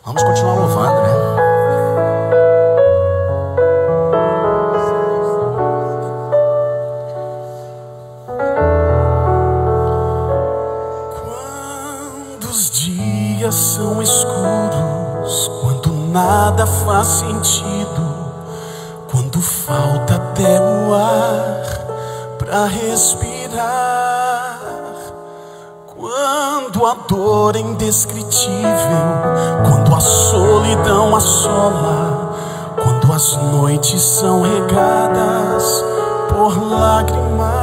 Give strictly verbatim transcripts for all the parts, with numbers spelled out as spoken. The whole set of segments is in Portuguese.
Vamos continuar louvando, né? Quando os dias são escuros, quando nada faz sentido, quando falta até o ar pra respirar, quando a dor é indescritível, quando a solidão assola, quando as noites são regadas por lágrimas.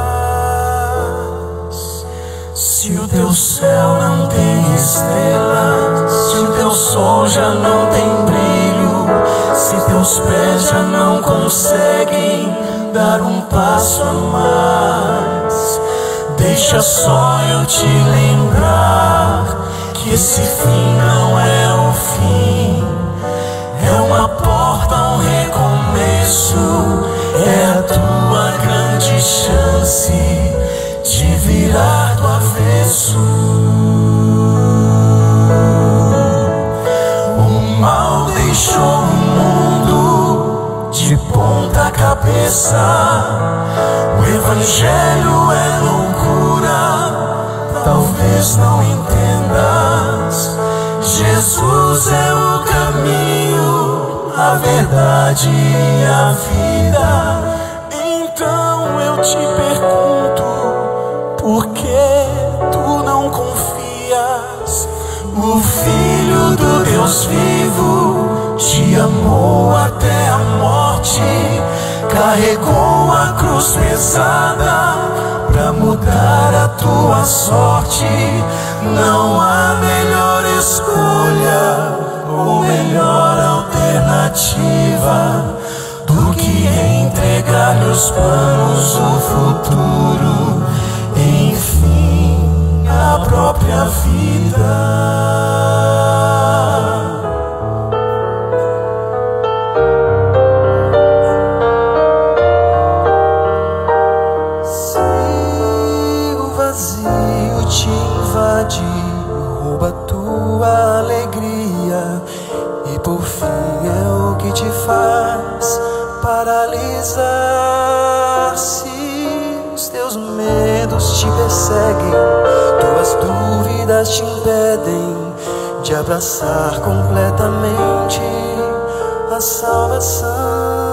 Se o teu céu não tem estrelas, se o teu sol já não tem brilho, se teus pés já não conseguem dar um passo a mais, deixa só eu te lembrar que esse fim não é o fim, é uma porta, um recomeço, é a tua grande chance de virar do avesso. O mal deixou o mundo de ponta cabeça, o evangelho é loucura, talvez não entendas. Jesus é o caminho, a verdade e a vida. Então eu te pergunto, por que tu não confias? O Filho do Deus vivo te amou até a morte, carregou a cruz pesada pra mudar a tua sorte. Não há melhor escolha ou melhor alternativa do que entregar-lhe os planos, o futuro, enfim, a própria vida. Te invade, rouba tua alegria e por fim é o que te faz paralisar. Se os teus medos te perseguem, tuas dúvidas te impedem de abraçar completamente a salvação.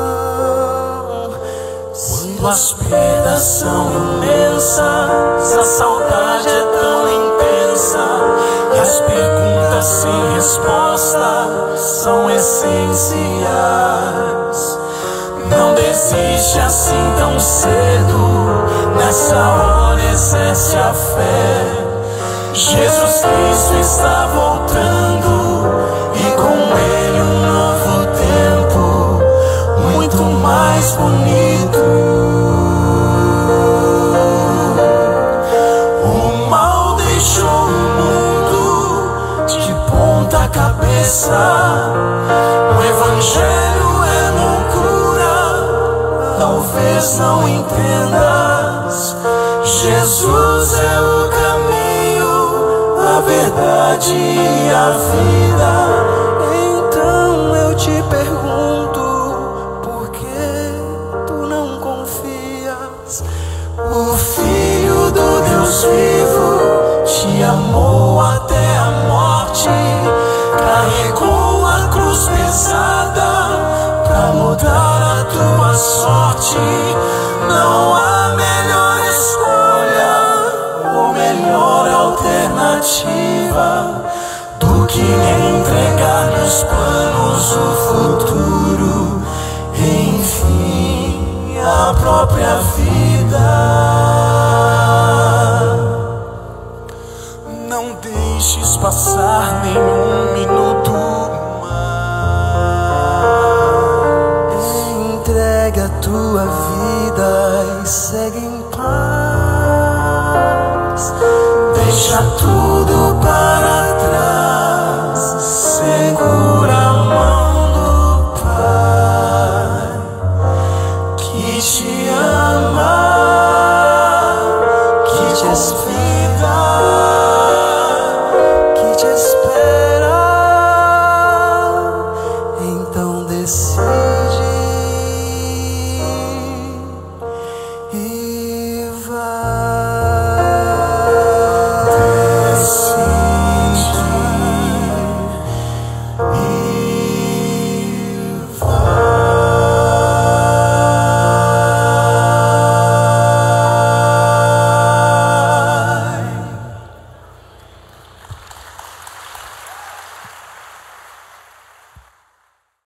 Quando as perdas são imensas, a saudade é tão intensa e as perguntas sem resposta são essenciais. Não desiste assim tão cedo, nessa hora exerce a fé. Jesus Cristo está voltando e com ele um novo tempo, muito mais bonito. O evangelho é loucura, talvez não entendas. Jesus é o caminho, a verdade e a vida. Então eu te pergunto, por que tu não confias? O Filho do Deus vivo te amou até a morte, carregou a cruz pesada pra mudar a tua sorte. Não há melhor escolha ou melhor alternativa do que entregar nos planos o futuro, enfim, a própria vida. Não deixes passar nenhum minuto mais. Entrega a tua vida e segue em paz. Deixa tudo para trás, segura a mão do Pai que te ama, que te espera, que te espera. e